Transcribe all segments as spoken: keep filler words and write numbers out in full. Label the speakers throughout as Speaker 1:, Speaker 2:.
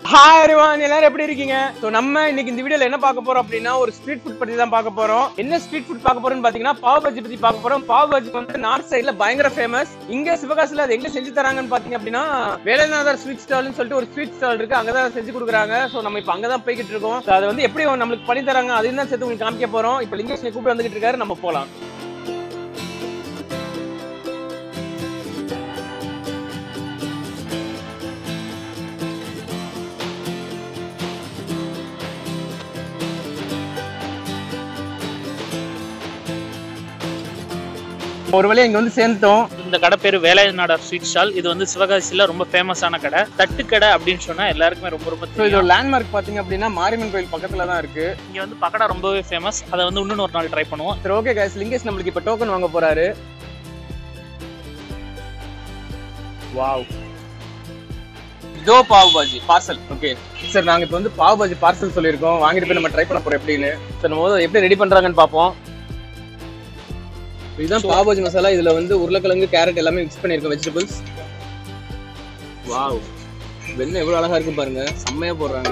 Speaker 1: Hi everyone, எல்லாரும் எப்படி இருக்கீங்க? சோ நம்ம இன்னைக்கு இந்த வீடியோல என்ன பார்க்க போறோம் அப்படினா ஒரு ஸ்ட்ரீட் ஃபுட் பத்தி தான் பார்க்க போறோம். என்ன ஸ்ட்ரீட் ஃபுட் பார்க்க போறோம்னு பாத்தீங்கன்னா பாவ் பஜ்ஜி பத்தி பார்க்க போறோம். பாவ் பஜ்ஜி வந்து நார்த் சைடுல பயங்கர ஃபேமஸ். இங்க சிவகாசில அது எங்க செஞ்சு தராங்கன்னு பாத்தீங்க அப்படினா வேலநாதர் ஸ்வீட் ஸ்டால்னு சொல்லிட்டு ஒரு ஸ்வீட் ஸ்டால் இருக்கு. அங்க தான் செஞ்சு கொடுக்குறாங்க. சோ நம்ம இப்ப அங்க தான் போயிட்டு இருக்கோம். சோ அது வந்து எப்படி நமக்கு பண்ணி தராங்க அதையும் தான் சேர்த்து உங்களுக்கு காமிக்க போறோம். இப்போ லிங்கேஷ்னை கூப்பிட்டு வந்துட்டு இருக்காரு, நம்ம போலாம். ஒரு வழியா இங்க வந்து சேர்ந்தோம்.
Speaker 2: இந்த கடை பேரு வேலநாதர் ஸ்வீட் ஸ்டால். இது வந்து சிவகாசியில ரொம்ப ஃபேமஸான கடை. தட்டு கடை அப்படின்னு சொன்னா எல்லாருக்குமே ரொம்ப ரொம்ப
Speaker 1: தெரியும். இது லேண்ட்மார்க் பாத்தீங்க அப்படின்னா மாரியம்மன் கோயில் பக்கத்துல தான் இருக்கு.
Speaker 2: இங்க வந்து பக்கடா ரொம்பவே ஃபேமஸ். அதை வந்து இன்னொரு ஒரு நாள் ட்ரை பண்ணுவோம்.
Speaker 1: சரி ஓகே गाइस, லிங்கேஷ் நம்மளுக்கு இப்ப டோக்கன் வாங்க போறாரு. வாவ், இதோ pav bhaji parcel. Okay sir, நாங்க இப்ப வந்து பாவ் பாஜி பார்சல் சொல்லியிருக்கோம். வாங்கிட்டு போய் நம்ம ட்ரை பண்ண போறோம் எப்படின்னு. சார் நம்ம எப்படி ரெடி பண்றாங்கன்னு பாப்போம். இதுதான் பாவ் பாஜி மசாலா. இதுல வந்து உருளைக்கிழங்கு, கேரட் எல்லாமே மிக்ஸ் பண்ணிருக்கோம், வெஜிடபிள்ஸ். வாவ், வெண்ணெய் எவ்வளவு அழகா இருக்கு பாருங்க, செம்மையா போடுறாங்க.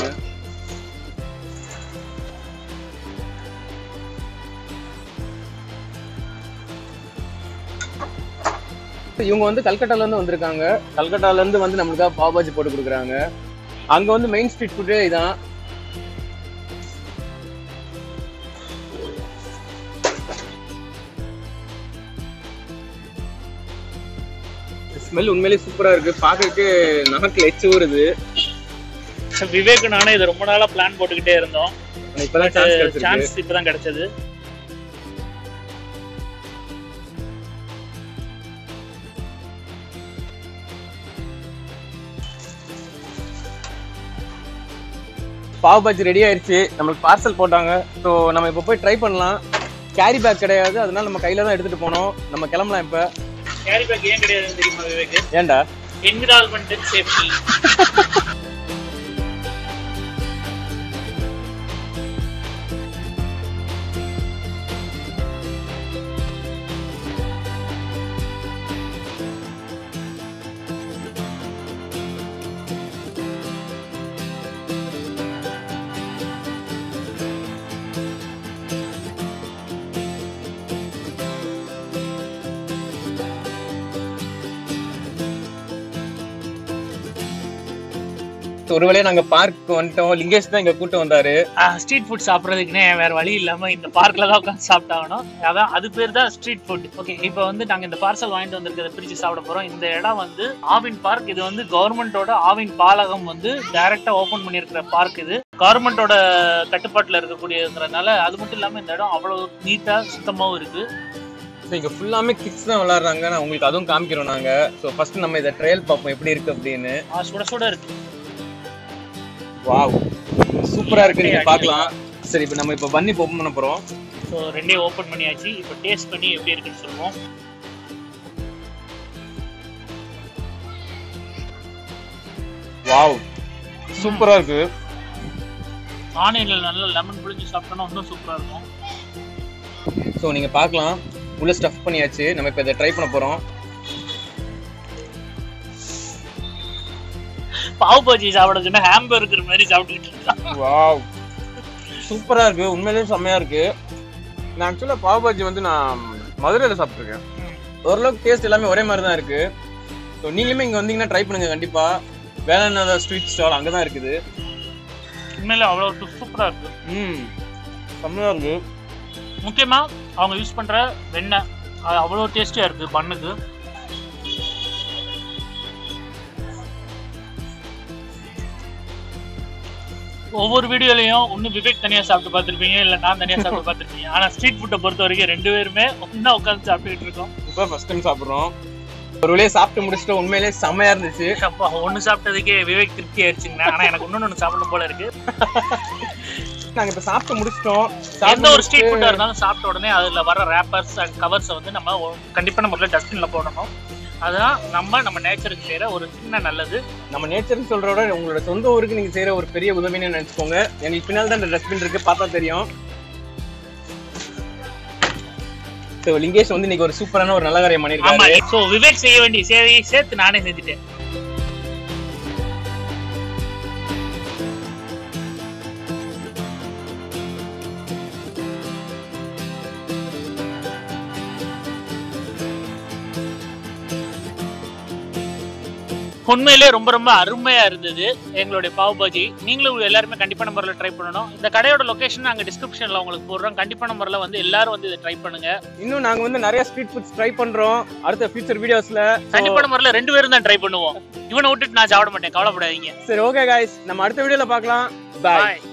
Speaker 1: இவங்க வந்து கல்கட்டால இருந்து வந்திருக்காங்க. கல்கட்டால இருந்து வந்து நம்மளுக்காக பாவ் பாஜி போட்டு கொடுக்குறாங்க. அங்க வந்து மெயின் ஸ்ட்ரீட் ஃபுட்டே இதான். ஸ்மெல் உண்மையிலேயே சூப்பரா இருக்கு. பாக்குறதுக்கு நாக்குல எச்சு ஊறுது.
Speaker 2: விவேக் நானே இது ரொம்ப நாளா பிளான் போட்டுக்கிட்டே இருந்தோம்.
Speaker 1: இப்பதான்
Speaker 2: சான்ஸ் இப்பதான் கிடைச்சது.
Speaker 1: பாவ் பாஜி ரெடி ஆயிடுச்சு. நம்மளுக்கு பார்சல் போட்டாங்க. ஸோ நம்ம இப்போ போய் ட்ரை பண்ணலாம். கேரி பேக் கிடையாது, அதனால நம்ம கையில தான் எடுத்துட்டு போனோம். நம்ம கிளம்பலாம் இப்ப.
Speaker 2: கேரி பேக் ஏன் கிடையாதுன்னு தெரியுமா விவேக்?
Speaker 1: ஏன்டா?
Speaker 2: Environment and safety.
Speaker 1: ஒருவேளை நாங்க பார்க் வந்துட்டோம். லிங்கேஷ் தான் இங்க கூட்டு வந்தாரு.
Speaker 2: ஸ்ட்ரீட் ஃபுட் சாப்பிட்றதுக்குன்னே வேற வழி இல்லாம இந்த பார்க்ல தான் உட்காந்து சாப்பிட்டாகணும். அதான் அது பேர் தான் ஸ்ட்ரீட் ஃபுட். ஓகே, இப்போ வந்து நாங்க இந்த பார்சல் வாங்கிட்டு வந்திருக்கிறத பிரிச்சு சாப்பிட போறோம். இந்த இடம் வந்து ஆவின் பார்க். இது வந்து கவர்மெண்டோட ஆவின் பாலகம் வந்து டைரக்டா ஓபன் பண்ணிருக்கிற பார்க். இது கவர்மெண்டோட கட்டுப்பாட்டுல இருக்கக்கூடியதுனால அது மட்டும் இல்லாம இந்த இடம் அவ்வளவு நீட்டா சுத்தமாவும் இருக்கு.
Speaker 1: இங்க ஃபுல்லாமே கிட்ஸ் தான் விளையாடுறாங்க. நான் உங்களுக்கு அதுவும் காமிக்கிறோம் நாங்க. ஸோ ஃபர்ஸ்ட் நம்ம இதை ட்ரையல் பார்ப்போம் எப்படி இருக்கு அப்படின்னு.
Speaker 2: சுட சுட இருக்கு.
Speaker 1: வாவ், சூப்பரா இருக்கு, நீங்க பார்க்கலாம். சரி, இப்போ நம்ம இப்போ பன்னி ஓபன் பண்ண போறோம்.
Speaker 2: ஸோ ரெண்டே ஓபன் பண்ணியாச்சு. இப்போ டேஸ்ட் பண்ணி எப்படி இருக்குன்னு சொல்லுவோம்.
Speaker 1: வாவ், சூப்பரா இருக்கு.
Speaker 2: ஆனியன்ல நல்லா லெமன் புளிஞ்சு சாப்பிட்டோம்னா இன்னும் சூப்பரா இருக்கும்.
Speaker 1: ஸோ நீங்க பார்க்கலாம், உள்ள ஸ்டஃப் பண்ணியாச்சு. நம்ம இப்போ இதை ட்ரை பண்ண போறோம்.
Speaker 2: பாவ் பாஜி சாப்பிட சொன்னா ஹாம்பர்கர் மாதிரி சாப்பிட்டுக்கிட்டு இருக்கான்.
Speaker 1: வாவ், சூப்பரா இருக்கு, உண்மையிலேயே செம்மையா இருக்கு. நான் ஆக்சுவலா பாவ் பாஜி வந்து நான் மதுரையில சாப்பிட்டுருக்கேன். ஓரளவுக்கு டேஸ்ட் எல்லாமே ஒரே மாதிரி தான் இருக்கு. ஸோ நீங்களுமே இங்க வந்தீங்கன்னா ட்ரை பண்ணுங்க கண்டிப்பா. வேலநாதர் ஸ்வீட் ஸ்டால் அங்கதான் இருக்குது.
Speaker 2: உண்மையில அவ்வளவு சூப்பரா இருக்கு.
Speaker 1: ம், செம்மையா இருக்கு.
Speaker 2: முக்கியமா அவங்க யூஸ் பண்ற வெண்ணெய் அது அவ்வளவு டேஸ்டியா இருக்கு. பண்ணுக்கு ஒவ்வொரு வீடியோலையும் ஒன்னு விவேக் தனியா சாப்பிட்டு பார்த்திருப்பீங்க, இல்ல நான் தனியா சாப்பிட்டு பார்த்திருப்பீங்க. ஆனா ஸ்ட்ரீட் ஃபுட்டை பொறுத்த வரைக்கும் ரெண்டு பேருமே ஒன்னா உட்காந்து சாப்பிட்டுட்டு இருக்கோம்.
Speaker 1: இப்போ ஃபர்ஸ்ட் டைம் சாப்பிடுறோம். ஒரு வழியா சாப்பிட்டு முடிச்சுட்டு உண்மையிலேயே செம்மையா இருந்துச்சு.
Speaker 2: அப்பா, ஒன்னு சாப்பிட்டதுக்கே விவேக் திருப்தி ஆயிடுச்சுங்க. ஆனா எனக்கு இன்னொன்னு ஒன்று சாப்பிடணும் போல இருக்கு.
Speaker 1: நாங்க இப்ப சாப்பிட்டு முடிச்சிட்டோம்.
Speaker 2: எந்த ஒரு ஸ்ட்ரீட் ஃபுட்டா இருந்தாலும் சாப்பிட்ட உடனே அதுல வர ரேப்பர்ஸ் அண்ட் கவர்ஸை வந்து நம்ம கண்டிப்பா நம்ம டஸ்ட்பின்ல போடணும். அதான் நம்ம நம்ம நேச்சருக்கு செய்யற ஒரு சின்ன நல்லது. நம்ம நேச்சர்னு சொல்றோட உங்களோட சொந்த ஊருக்கு நீங்க செய்யற ஒரு பெரிய உதவின்னு நினைச்சுக்கோங்க. எங்களுக்கு பின்னால் தான் இந்த டஸ்ட்பின் இருக்கு, பார்த்தா தெரியும். சோ லிங்கேஷ் வந்து இன்னைக்கு ஒரு சூப்பரான ஒரு நல்ல காரியம் பண்ணிருக்காரு. சோ விவேக் செய்ய வேண்டிய சேவையை சேர்த்து நானே செஞ்சுட்டேன். உண்மையிலே ரொம்ப ரொம்ப அருமையா இருந்தது எங்களுடைய பாவ் பாஜி. நீங்களும் எல்லாருமே கண்டிப்பான முறையில் ட்ரை பண்ணணும். இந்த கடையோட லொகேஷன் நாங்க டிஸ்கிரிப்ஷன்ல உங்களுக்கு போடுறோம். கண்டிப்பான முறையில் வந்து எல்லாரும் வந்து இதை ட்ரை பண்ணுங்க.
Speaker 1: இன்னும் நாங்க வந்து நிறைய ஸ்ட்ரீட் ஃபுட்ஸ் ட்ரை பண்றோம் அடுத்த ஃபியூச்சர் வீடியோஸ்ல.
Speaker 2: கண்டிப்பான முறையில் ரெண்டு பேரும் தான் ட்ரை பண்ணுவோம். இவனை விட்டுட்டு நான் சாப்பிட மாட்டேன், கவலைப்படாதீங்க.
Speaker 1: சரி, ஓகே गाइस, நம்ம அடுத்த வீடியோல பார்க்கலாம். பை.